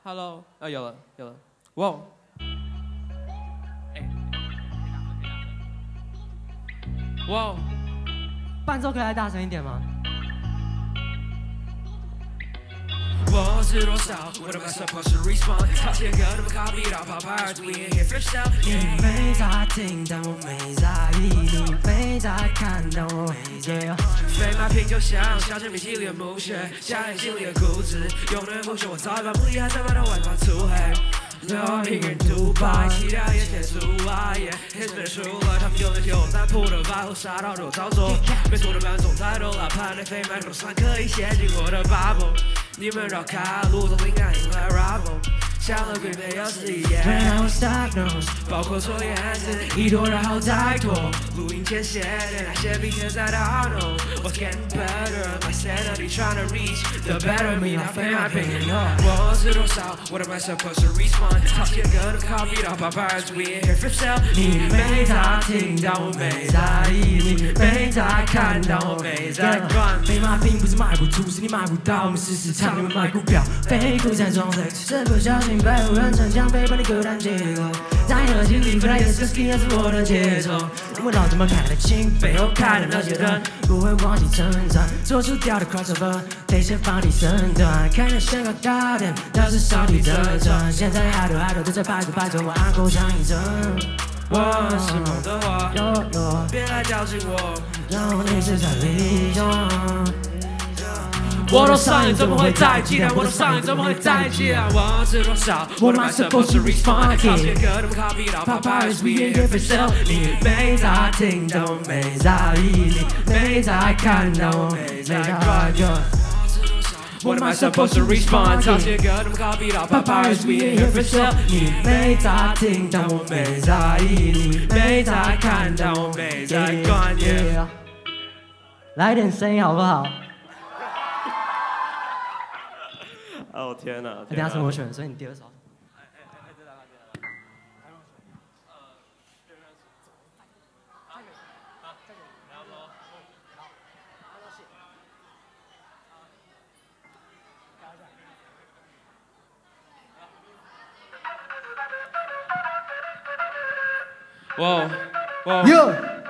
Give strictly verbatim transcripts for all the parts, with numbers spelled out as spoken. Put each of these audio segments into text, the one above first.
Hello， 啊有了有了，哇！哎，哇！ 伴奏可以再大声一点吗？ 我是多少？我的 master supposed to respond。好些歌都被 copy 到 pop art， we ain't here for show。你没在听，但我没在意；你没在看，但我没在意。飞马品就像小镇米其林墓穴，下人心里的固执，永远不朽。我早已把目的还在把它外发粗黑。流一人独白，其他一切阻碍。Hits 被输了，他们用的旧弹铺的白后杀到肉操作。没错的伴奏太多了，判断飞麦头上可以写进我的 bubble。你们绕开路，从灵感迎来 rival。想了鬼没有诗意，然后 diagnose， 包括错眼子，一拖然后再拖。录音前写的那些比现在的 I know what's getting better， my sanity trying to reach the better me， not for my opinion。我是多少？我的 myself supposed to respond。好些歌都 copy 到 pop art，we ain't here for show。你没在听，但我没在意；你没在看，但我没在管。飞马并不是卖不出，是你买不到。我们事实上，你们买股票，飞股在装 flex， 真不小心。被无人逞强，背叛你孤单结构，在你的心里，本来也是 ski， 那是我的节奏。我们老怎么看得清背后开的那些灯，不会忘记成长，做出掉的 crossover， 得先放低身段，看着宣告高点，那是上帝的转。现在爱豆爱豆都在拍着拍着，我按口上一针。我是梦的话，别来叫醒我，让我一直在利用。我都上瘾，怎么会在一起？我都上瘾，怎么会在一起？我是多少？我的 myself supposed to respond。好些歌都被 copy 到 pop art，we ain't here for show。你没在听，但我没在意；你没在看，但我没在管。我的 myself supposed to respond。好些歌都被 copy 到 pop art，we ain't here for show。你没在听，但我没在意；你没在看，但我没在管。 来点声音好不好？ 哦天哪！ 等下是我选，所以你第二首。 哇哇！ 哟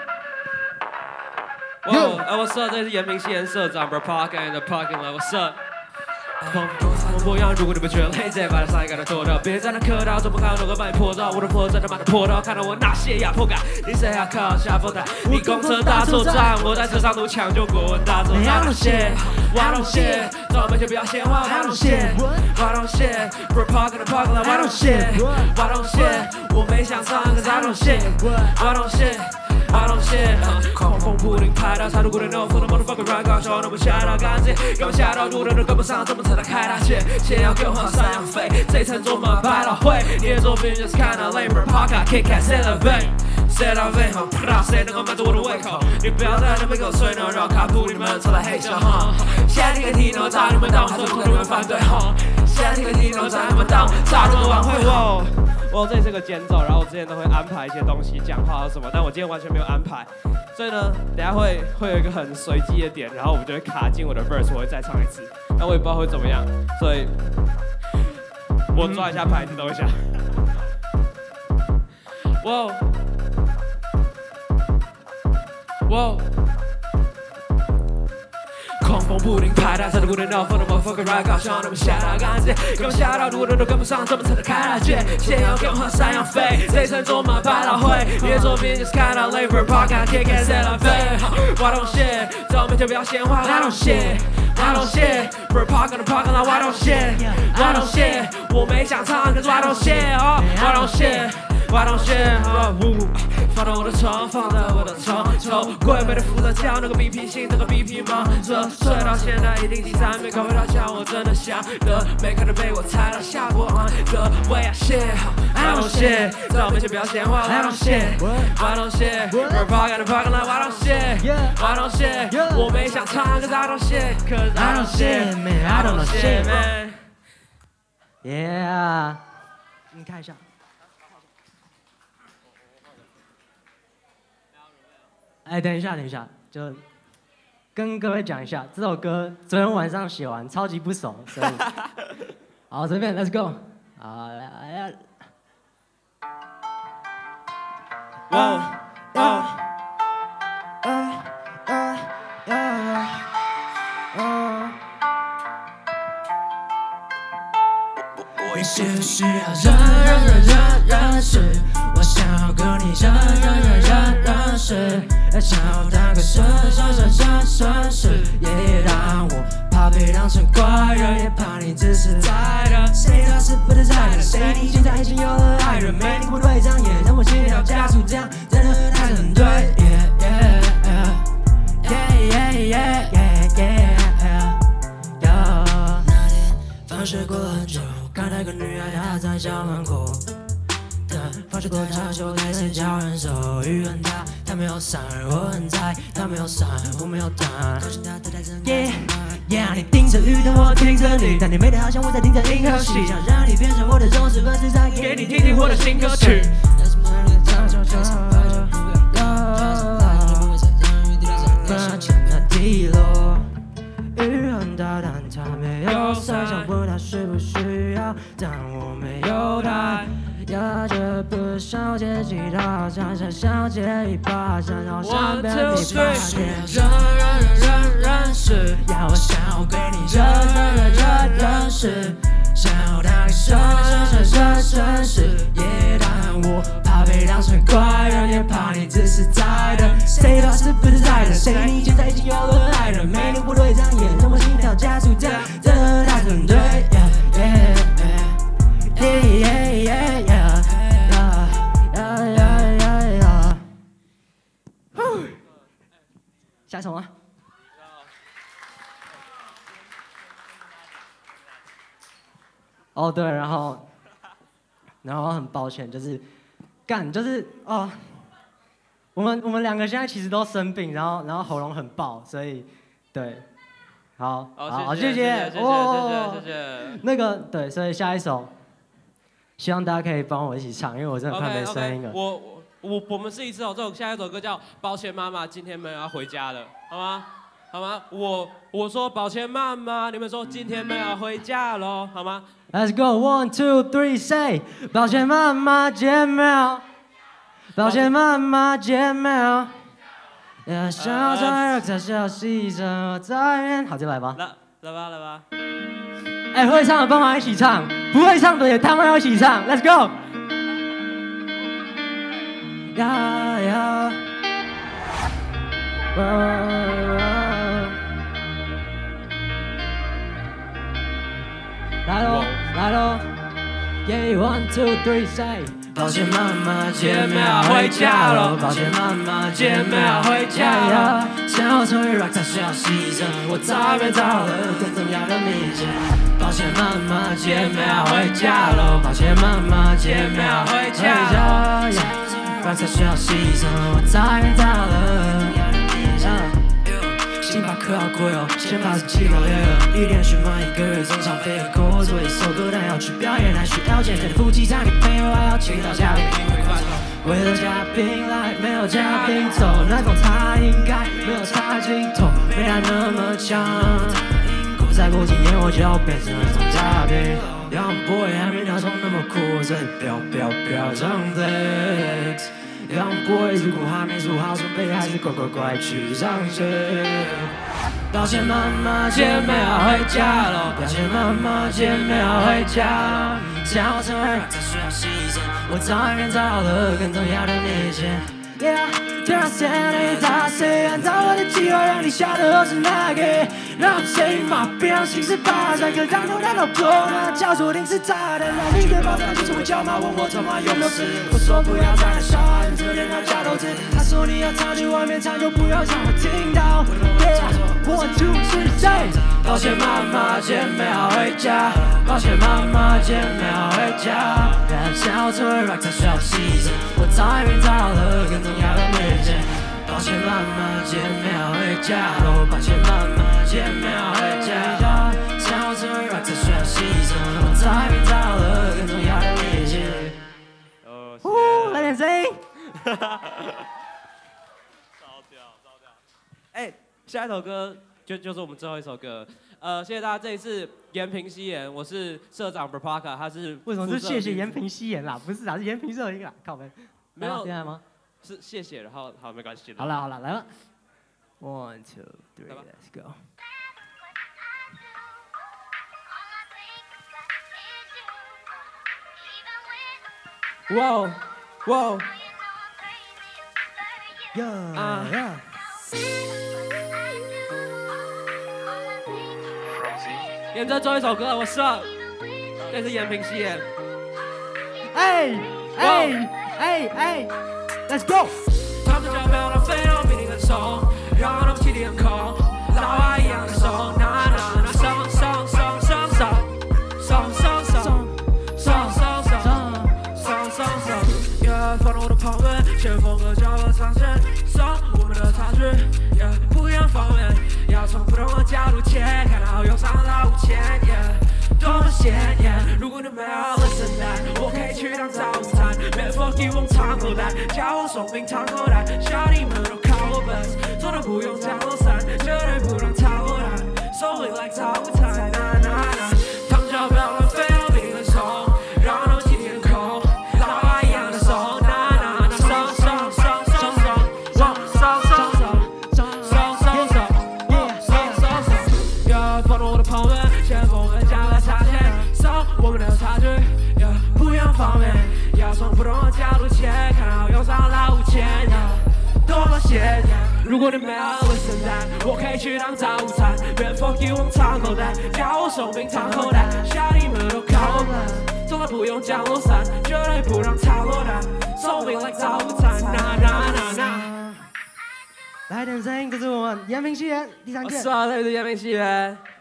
哇！哎，What's up？ 这是延平西园社长 ，Bro Park and the Parking Lot。What's up？我模样，如果你们觉得累，再把它上一个的脱掉，别在那磕到，怎么看都会把你破到。我的破绽他妈的破到，看到我那些压迫感，你谁还靠下风台？你公车大作战，我在车上都抢救国文大作战。I don't shit， I don't shit， 让我们先不要闲话。I don't shit，I don't shit，Bro Park and the Parking Lot。I don't shit，I don't shit， 我没想唱，可是 I don't shit，I don't shit。I don't shit， 狂风铺顶拍到插入骨的 no for the motherfucker ride， 高手那么下到干净，根本下到路的都跟不上，怎么才能开大切？先要跟我山羊飞，这层做满百老汇，你的作品就是看到 labor park kick ass elevate。Set up 背后，不知道谁能够满足我的胃口。你不要在那边给我吹牛，绕卡布你们出来黑笑哈。现在听个 Tino 炸你们档，还是不能反对哈。现在听个 Tino 炸你们档，炸入晚会哇。我这里是个间奏，然后我之前都会安排一些东西，讲话或什么，但我今天完全没有安排，所以呢，等下会会有一个很随机的点，然后我们就会卡进我的 verse， 我会再唱一次，但我也不知道会怎么样，所以我抓一下牌子，等一下。哇哇！狂风不停拍打，踩着鼓的 no for the motherfucker ride， 高效那么下到干净，根本下到路的都跟不上，怎么才能开大切？先要跟我山羊飞，这层坐满百老汇，你的作品就是看到 labor park kick ass elevate。I don't shit， 在我面前不要闲话。I don't shit，I don't shit，Bro Park and the Parking Lot。I don't shit，I don't shit， 我没想唱，可是 I don't shit，I don't shit。I don't shit， 放到我的床，放在我的床头柜，没得负责叫那个 B P 信，那个 B P 忙着，睡到现在一定第三遍，搞不到枪，我真的想的，没可能被我猜到下播 on the way I shit，I don't shit， 在我面前不要闲话 ，I don't shit，I don't shit，We're parking the parking lot，I don't shit，I don't shit， 我没想唱，可是 I don't shit，cause I don't shit man，I don't shit man，yeah， 你看一下。哎，等一下，等一下，就跟各位讲一下，这首歌昨天晚上写完，超级不熟，所以好，随便 ，Let's go。好，来来。 哇哦哦哦哦。你需不需要认认认认认识？我想要跟你认认认认认识，想要当个绅绅绅绅绅士，也让我怕被当成怪人，也怕你只是在的。谁他是不自在的？谁你现在已经有了爱人？没你不对仗，也让我心跳加速，这样真的太很对。Yeah yeah yeah yeah yeah yeah yeah。那天放学过很久。看那个女孩，她在校门口等，放学过她就开始叫人手语很大，她没有闪，我很在，她没有闪，我没有挡。Yeah yeah， 你盯着雨灯，我盯着你，但你美得好像我在听着银河系，想让你变成我的忠实粉丝，再给你听听我的新歌曲。滴落。雨很大，但它没有伞。想问他需不需要，但我没有他。压着不小姐吉他，想想小姐一把，想要上边你发现。认认认认认识，要我想要给你认认认认认识，想要当个绅绅绅绅绅士，也当我怕被当成怪人，也怕你只是在的。谁他是不自在的？谁你现在已经有了爱人？没你不对仗，也让我心跳加速，这样真的太针对。Yeah yeah yeah yeah yeah yeah yeah yeah yeah。 下一首吗？哦对，然后，然后很抱歉，就是干，就是哦，我们我们两个现在其实都生病，然后然后喉咙很爆，所以对，好，好，谢谢， 谢谢，谢谢，谢谢，谢谢。 那个对，所以下一首，希望大家可以帮我一起唱，因为我真的快没声音了。 我我我我们试一次哦，这首下一首歌叫《抱歉妈妈，今天没有要回家了》，好吗？好吗？我我说抱歉妈妈，你们说今天没有要回家喽，好吗 ？Let's go one two three say， 抱歉妈妈见面，抱歉妈妈见面。Yeah， 想在在小溪上在面，好就来吧。 来来吧来吧。 哎，会唱的帮忙一起唱，不会唱的也他妈要一起唱。Let's go。呀呀。来喽，来喽 ，Yeah one two three say， 抱歉妈妈，姐妹要回家喽。抱歉妈妈，姐妹要回家喽。想要成为 rock， 他需要牺牲，我早便找了更重要的秘诀。抱歉妈妈，姐妹要回家喽。抱歉妈妈，姐妹要回家喽。想要成为 rock， 他需要牺牲，我早便找了更重要的秘诀。星巴克要贵哦，先把自己搞累了，一连续满一个月总常飞个过，做一首歌但要去表演，还需要见证夫妻场，女朋友还要请到嘉宾，为了嘉宾来，没有嘉宾走，那种他应该没有插镜头，没他那么强。再过几年我就要变成那种嘉宾，让 boy 还没那种那么酷，这里飙飙飙上 flex。让 boy 如果还没做好准备，还是乖乖乖去上学。抱歉妈妈，姐妹要回家喽。抱歉妈妈，姐妹要回家。想要成为 rock， 才需要牺牲，我早已经找了更重要的秘诀。Yeah， 就让谁来打谁，按照我的计划，让你晓得我是哪个。让谁马别让心事发展，可当头难道破吗？叫做临时炸弹，让你对爆炸就是会叫骂，问我他妈有没有事。我说不要再来小孩子，这点他下头子。他说你要常去外面唱，就不要让我听到。One two three say， 抱歉妈妈，姐妹要回家。抱歉妈妈，姐妹要回家。想要成为 rock， 才需要牺牲，我早已经找了更重要的秘诀。抱歉妈妈，姐妹要回家喽。抱歉妈妈，姐妹要回家。想要成为 rock， 才需要牺牲，我早已经找了更重要的秘诀。 哦，来点声音。 烧掉，烧掉。哎，下一首歌就就是我们最后一首歌。 呃，谢谢大家这一次延平西演，我是社长 Berpaka， 他是为什么是谢谢延平西演啦？不是啊，是延平摄影啦，靠背。 没有现在吗？ 是谢谢，然后好没关系。 好了好了，来了 ，one two three，let's go。 哇哦哇哦， 呀啊呀！ 演这最后一首歌，我社，这是延平西演。 哎哎哎哎 ，Let's go！ 他们脚表的飞流比你更松，让我的气体很空，老外一样的松，那那那松松松松松松松松松松松松松，也放动我的旁边，前风和角落藏线，松我们的差距，也不一样方面，要从不同的角度切，看到忧伤到无钱，多么鲜艳。如果你没有 listen that， 我可以去当早午餐，免费给我烫口袋，叫我送冰烫口袋，小弟们都靠我 bus， 做的不用降落伞，绝对不让超过他 ，so we like 早午餐，那那那，糖胶表的飞流比你更松，让我能体天空，老外一样的松，那那那松松松松松松松松松松松松，松松松，要放动我的旁边，前锋和角落擦肩，松我们的差距，不一样方面，要从不同的角度切，看到忧伤到无钱，多么鲜艳。如果你没有 listen that， 我可以去当早午餐，远方给我烫口袋，叫我送冰烫口袋，小弟们都靠我们，从来不用降落伞，绝对不让超过他，送冰 like 早午餐，那那那那。 来点声音，这是我们延平西演第三届。 我是啊，这是延平西演。